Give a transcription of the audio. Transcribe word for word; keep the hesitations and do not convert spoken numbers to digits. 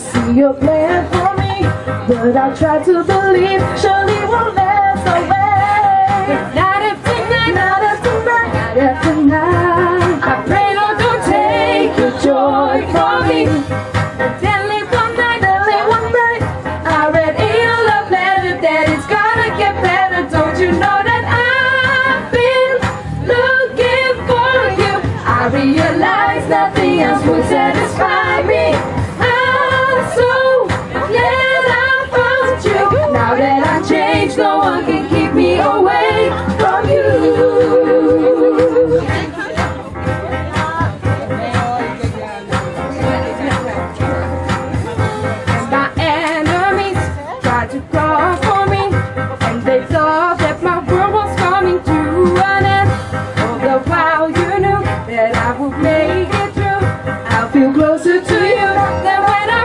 see your plan for me, but I try to believe surely won't last away. Not after tonight, Not after night, not after night. I pray Lord don't take your joy from me. Then late one night, Then late one night, I read in your love letter that it's gonna get better. Don't you know that I've been looking for you? I realize nothing else will satisfy me. I'm so glad I found you. Now that I changed, no one can keep me away from you. My enemies tried to call for me, and they thought that my world was coming to an end. All the while you knew that I would make it through. I'll feel closer to you than when I